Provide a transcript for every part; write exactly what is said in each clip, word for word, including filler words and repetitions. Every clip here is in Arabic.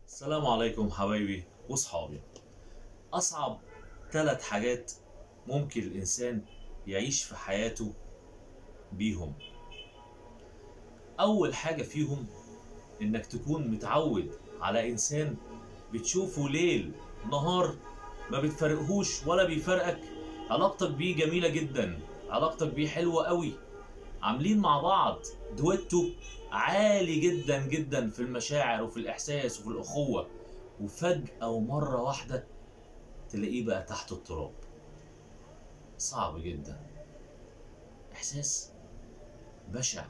السلام عليكم حبايبي وصحابي. أصعب ثلاث حاجات ممكن الإنسان يعيش في حياته بيهم. أول حاجة فيهم إنك تكون متعود على إنسان بتشوفه ليل نهار، ما بتفرقهوش ولا بيفرقك. علاقتك بيه جميلة جدا، علاقتك بيه حلوة قوي، عاملين مع بعض دويتو عالي جدا جدا في المشاعر وفي الإحساس وفي الأخوة، وفجأة ومرة واحدة تلاقيه بقى تحت التراب. صعب جدا، إحساس بشع.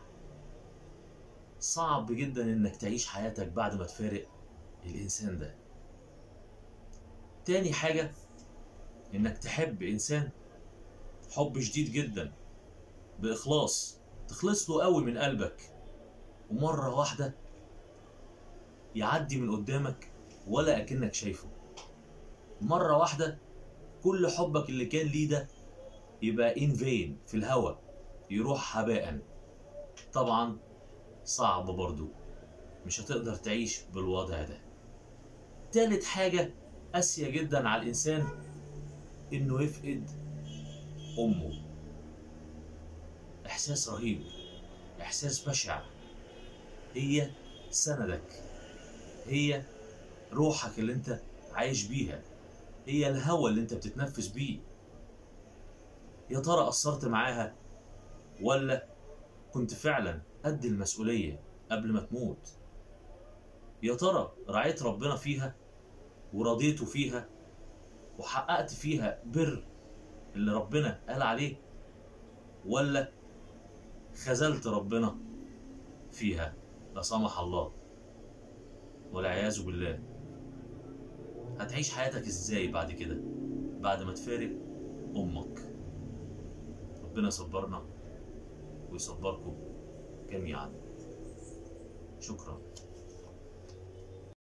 صعب جدا إنك تعيش حياتك بعد ما تفارق الإنسان ده. تاني حاجة إنك تحب إنسان حب شديد جدا بإخلاص، تخلص له قوي من قلبك، ومرة واحدة يعدي من قدامك ولا أكنك شايفه. مرة واحدة كل حبك اللي كان ليه ده يبقى ان فين، في الهوا، يروح هباء. طبعا صعب برضو، مش هتقدر تعيش بالوضع ده. تالت حاجة قاسية جدا على الإنسان إنه يفقد أمه. إحساس رهيب، إحساس بشع. هي سندك، هي روحك اللي أنت عايش بيها، هي الهوا اللي أنت بتتنفس بيه. يا ترى قصرت معاها ولا كنت فعلا قد المسؤولية قبل ما تموت؟ يا ترى رعيت ربنا فيها ورضيته فيها وحققت فيها بر اللي ربنا قال عليه، ولا خذلت ربنا فيها لا سمح الله والعياذ بالله؟ هتعيش حياتك ازاي بعد كده، بعد ما تفارق امك؟ ربنا يصبرنا ويصبركم جميعا. شكرا.